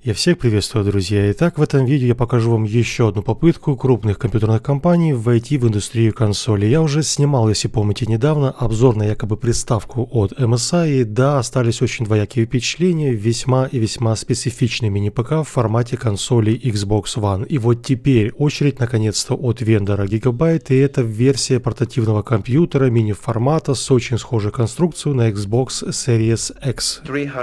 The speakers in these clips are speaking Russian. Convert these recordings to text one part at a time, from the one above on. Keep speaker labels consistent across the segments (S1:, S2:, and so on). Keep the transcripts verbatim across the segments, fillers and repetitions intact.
S1: Я всех приветствую, друзья. Итак, в этом видео я покажу вам еще одну попытку крупных компьютерных компаний войти в индустрию консолей. Я уже снимал, если помните, недавно обзор на якобы приставку от эм эс ай, и да, остались очень двоякие впечатления, весьма и весьма специфичный мини-ПК в формате консоли Xbox One. И вот теперь очередь наконец-то от вендора Gigabyte, и это версия портативного компьютера мини-формата с очень схожей конструкцией на Xbox Series X.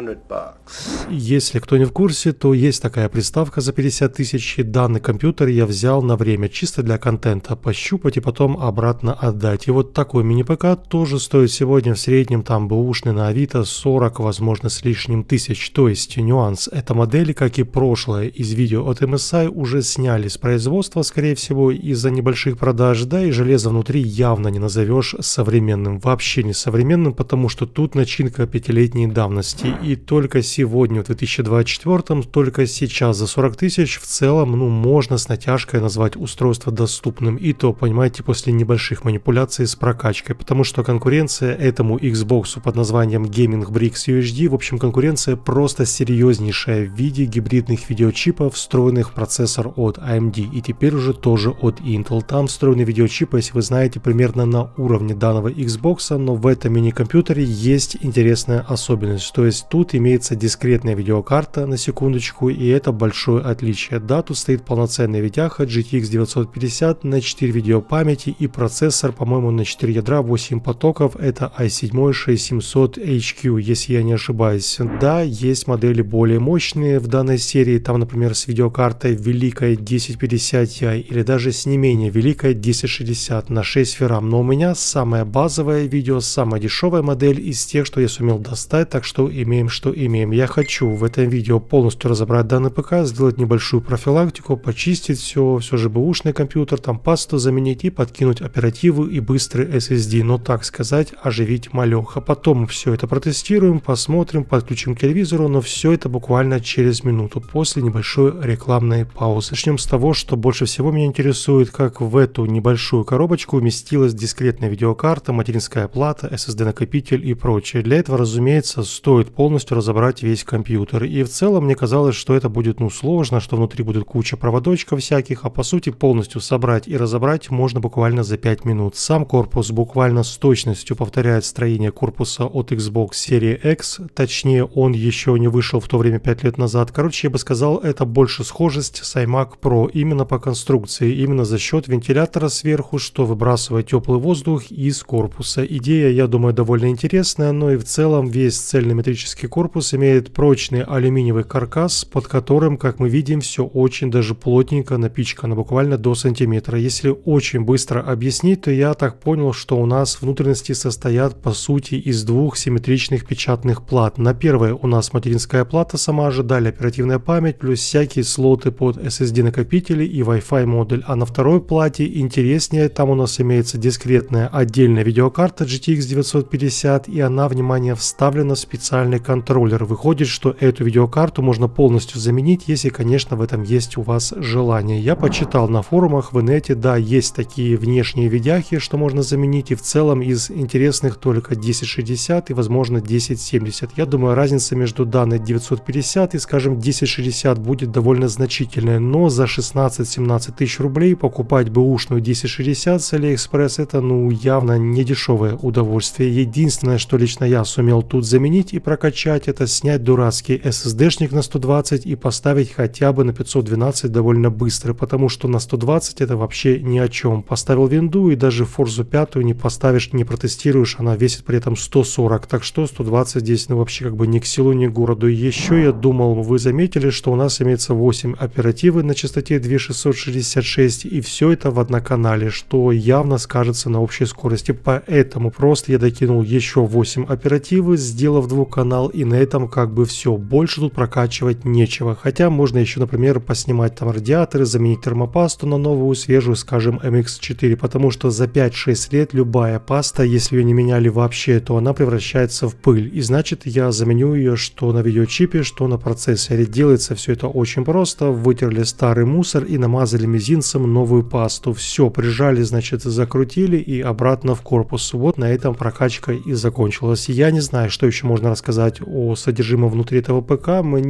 S1: Если кто не в курсе, то есть такая приставка за пятьдесят тысяч, и данный компьютер я взял на время чисто для контента, пощупать и потом обратно отдать. И вот такой мини-ПК тоже стоит сегодня в среднем там бэушный на Авито сорок, возможно, с лишним тысяч. То есть нюанс, эта модель, как и прошлое из видео от эм эс ай, уже сняли с производства, скорее всего, из-за небольших продаж, да и железо внутри явно не назовешь современным, вообще не современным, потому что тут начинка пятилетней давности, и только сегодня, в две тысячи двадцать четвёртом, только сейчас за сорок тысяч в целом, ну, можно с натяжкой назвать устройство доступным, и то, понимаете, после небольших манипуляций с прокачкой, потому что конкуренция этому Xbox под названием Gaming Bricks ю эйч ди, в общем, конкуренция просто серьезнейшая в виде гибридных видеочипов, встроенных в процессор от эй эм ди, и теперь уже тоже от Intel. Там встроенный видеочип, если вы знаете, примерно на уровне данного Xbox, но в этом мини-компьютере есть интересная особенность, то есть тут имеется дискретная видеокарта, на секундочку, и это большое отличие. Да, тут стоит полноценная видяха джи ти экс девятьсот пятьдесят на четыре видеопамяти и процессор, по-моему, на четыре ядра, восемь потоков, это ай семь шесть семьсот эйч кью, если я не ошибаюсь. Да, есть модели более мощные в данной серии, там, например, с видеокартой великой десять пятьдесят ти или даже с не менее великой десять шестьдесят на шесть ферам, но у меня самая базовая видео, самая дешевая модель из тех, что я сумел достать, так что имеем, что имеем. Я хочу в этом видео полностью разобрать данный ПК, сделать небольшую профилактику, почистить все, все же бэушный компьютер, там пасту заменить и подкинуть оперативу и быстрый эс эс ди, но так сказать, оживить малеха. Потом все это протестируем, посмотрим, подключим к телевизору, но все это буквально через минуту, после небольшой рекламной паузы. Начнем с того, что больше всего меня интересует, как в эту небольшую коробочку уместилась дискретная видеокарта, материнская плата, эс эс ди накопитель и прочее. Для этого, разумеется, стоит полностью разобрать весь компьютер, и в целом мне казалось, что это будет ну сложно, что внутри будет куча проводочков всяких, а по сути полностью собрать и разобрать можно буквально за пять минут. Сам корпус буквально с точностью повторяет строение корпуса от Xbox серии X, точнее он еще не вышел в то время пять лет назад. Короче, я бы сказал, это больше схожесть с iMac Pro именно по конструкции, именно за счет вентилятора сверху, что выбрасывает теплый воздух из корпуса. Идея, я думаю, довольно интересная, но и в целом весь цельнометрический корпус имеет прочный алюминиевый каркас, под которым, как мы видим, все очень даже плотненько напичкано, буквально до сантиметра. Если очень быстро объяснить, то я так понял, что у нас внутренности состоят по сути из двух симметричных печатных плат. На первой у нас материнская плата сама же, далее оперативная память, плюс всякие слоты под эс эс ди накопители и Wi-Fi модуль. А на второй плате интереснее, там у нас имеется дискретная отдельная видеокарта джи ти экс девятьсот пятьдесят, и она, внимание, вставлена в специальный контроллер. Выходит, что эту видеокарту можно полностью заменить, если, конечно, в этом есть у вас желание. Я почитал на форумах в инете, да, есть такие внешние видяхи, что можно заменить, и в целом из интересных только десять шестьдесят и, возможно, десять семьдесят. Я думаю, разница между данной девятьсот пятьдесят и, скажем, десять шестьдесят будет довольно значительная, но за шестнадцать-семнадцать тысяч рублей покупать бэушную десять шестьдесят с AliExpress это, ну, явно не дешевое удовольствие. Единственное, что лично я сумел тут заменить и прокачать, это снять дурацкий эс эс ди-шник на сто двадцать и поставить хотя бы на пятьсот двенадцать довольно быстро, потому что на сто двадцать это вообще ни о чем. Поставил винду и даже Forza пять не поставишь, не протестируешь, она весит при этом сто сорок, так что сто двадцать здесь ну вообще как бы ни к селу, ни к городу. Еще я думал, вы заметили, что у нас имеется восемь оперативы на частоте две тысячи шестьсот шестьдесят шесть, и все это в одноканале, что явно скажется на общей скорости, поэтому просто я докинул еще восемь оперативы, сделав двухканал, и на этом как бы все, больше тут прокачивать нечего. Хотя можно еще, например, поснимать там радиаторы, заменить термопасту на новую, свежую, скажем, эм икс четыре, потому что за пять-шесть лет любая паста, если ее не меняли вообще, то она превращается в пыль. И значит, я заменю ее что на видеочипе, что на процессоре. Делается все это очень просто. Вытерли старый мусор и намазали мизинцем новую пасту. Все, прижали, значит, закрутили и обратно в корпус. Вот на этом прокачка и закончилась. Я не знаю, что еще можно рассказать о содержимом внутри этого ПК. Мне понравилось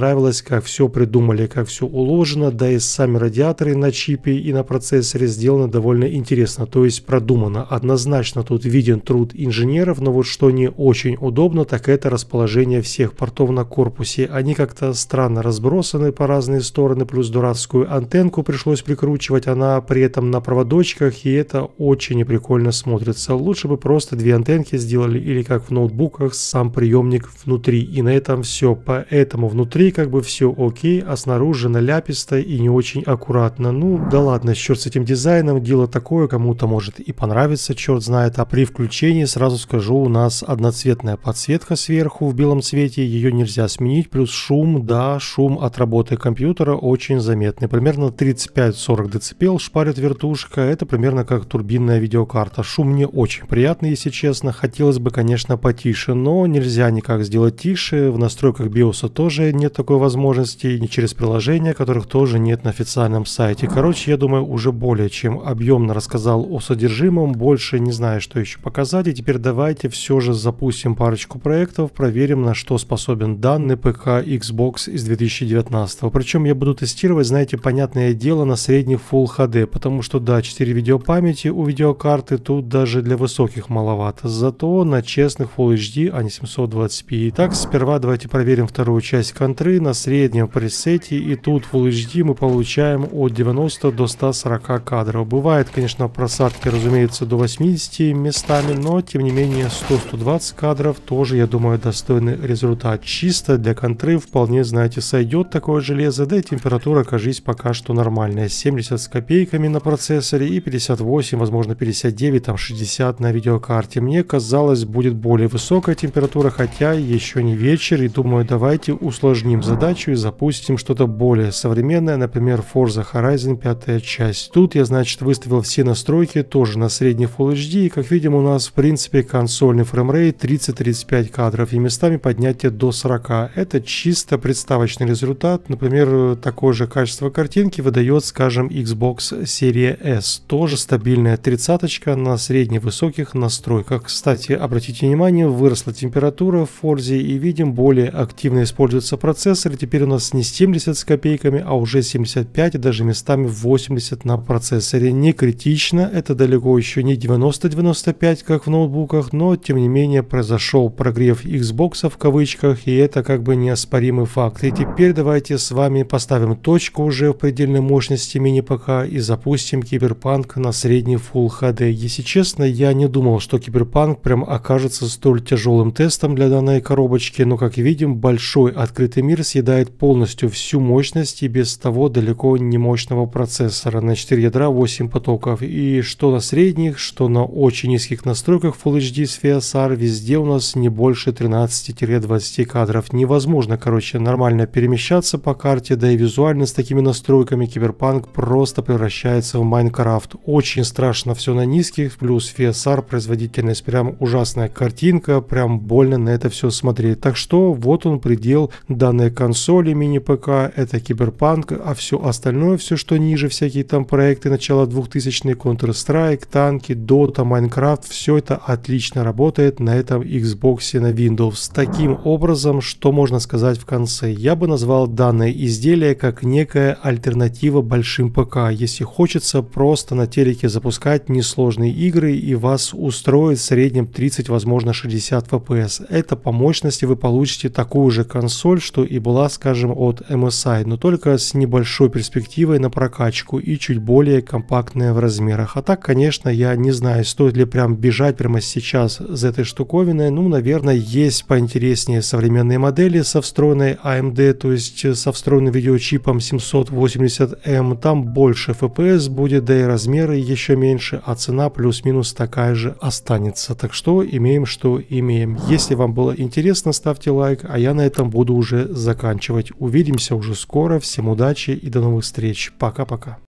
S1: понравилось, как все придумали, как все уложено, да и сами радиаторы на чипе и на процессоре сделаны довольно интересно, то есть продумано. Однозначно тут виден труд инженеров, но вот что не очень удобно, так это расположение всех портов на корпусе. Они как-то странно разбросаны по разные стороны, плюс дурацкую антенку пришлось прикручивать, она при этом на проводочках, и это очень неприкольно смотрится. Лучше бы просто две антенки сделали, или как в ноутбуках, сам приемник внутри, и на этом все. Поэтому внутри как бы все окей, а снаружи наляписто и не очень аккуратно. Ну да ладно, черт с этим дизайном, дело такое, кому-то может и понравится, черт знает. А при включении, сразу скажу, у нас одноцветная подсветка сверху в белом цвете, ее нельзя сменить, плюс шум, да, шум от работы компьютера очень заметный, примерно тридцать пять сорок децибел шпарит вертушка, это примерно как турбинная видеокарта. Шум не очень приятный, если честно, хотелось бы, конечно, потише, но нельзя никак сделать тише, в настройках биоса тоже нет такой возможности, ни через приложения, которых тоже нет на официальном сайте. Короче, я думаю, уже более чем объемно рассказал о содержимом, больше не знаю, что еще показать, и теперь давайте все же запустим парочку проектов, проверим, на что способен данный ПК Xbox из две тысячи девятнадцатого. Причем я буду тестировать, знаете, понятное дело, на средних Full эйч ди, потому что да, четыре видеопамяти у видеокарты тут даже для высоких маловато, зато на честных Full эйч ди, а не семьсот двадцать пи. Итак, сперва давайте проверим вторую часть контры на среднем пресете, и тут Full эйч ди мы получаем от девяноста до ста сорока кадров. Бывает, конечно, просадки, разумеется, до восьмидесяти местами, но тем не менее сто — сто двадцать кадров тоже, я думаю, достойный результат. Чисто для контры вполне, знаете, сойдет такое железо, да и температура, кажись, пока что нормальная. семьдесят с копейками на процессоре и пятьдесят восемь, возможно пятьдесят девять, там шестьдесят на видеокарте. Мне казалось, будет более высокая температура, хотя еще не вечер, и думаю, давайте усложним задачу и запустим что-то более современное, например, Forza Horizon пятая часть. Тут я, значит, выставил все настройки тоже на средний Full эйч ди, и как видим, у нас в принципе консольный фреймрейт тридцать — тридцать пять кадров и местами поднятие до сорока. Это чисто представочный результат. Например, такое же качество картинки выдает, скажем, Xbox серия S. Тоже стабильная тридцаточка на средне-высоких настройках. Кстати, обратите внимание, выросла температура в Forza, и видим, более активно используется процессор. Теперь у нас не семьдесят с копейками, а уже семьдесят пять и даже местами восемьдесят на процессоре. Не критично, это далеко еще не девяносто — девяносто пять, как в ноутбуках, но тем не менее произошел прогрев Xbox в кавычках, и это как бы неоспоримый факт. И теперь давайте с вами поставим точку уже в предельной мощности мини-ПК и запустим Киберпанк на средний Full эйч ди. Если честно, я не думал, что Киберпанк прям окажется столь тяжелым тестом для данной коробочки, но как видим, большой открытый мир съедает полностью всю мощность и без того далеко не мощного процессора на четыре ядра, восемь потоков. И что на средних, что на очень низких настройках Full эйч ди с ви эс ар, везде у нас не больше тринадцати — двадцати кадров. Невозможно, короче, нормально перемещаться по карте, да и визуально с такими настройками Киберпанк просто превращается в Майнкрафт. Очень страшно все на низких, плюс ви эс ар, производительность, прям ужасная картинка, прям больно на это все смотреть. Так что вот он предел данной консоли мини-ПК, это Киберпанк, а все остальное, все что ниже, всякие там проекты начала двухтысячных, Counter-Strike, танки, Dota, Minecraft, все это отлично работает на этом Xbox на Windows. Таким образом, что можно сказать в конце? Я бы назвал данное изделие как некая альтернатива большим ПК, если хочется просто на телеке запускать несложные игры и вас устроит в среднем тридцать, возможно шестьдесят эф пи эс. Это по мощности вы получите такую же консоль, что и была, скажем, от эм эс ай, но только с небольшой перспективой на прокачку и чуть более компактная в размерах. А так, конечно, я не знаю, стоит ли прям бежать прямо сейчас за этой штуковиной. Ну, наверное, есть поинтереснее современные модели со встроенной эй эм ди, то есть со встроенным видеочипом семьсот восемьдесят эм. Там больше эф пи эс будет, да и размеры еще меньше, а цена плюс-минус такая же останется. Так что имеем, что имеем. Если вам было интересно, ставьте лайк, а я на этом буду уже заканчивать. Увидимся уже скоро. Всем удачи и до новых встреч. Пока-пока.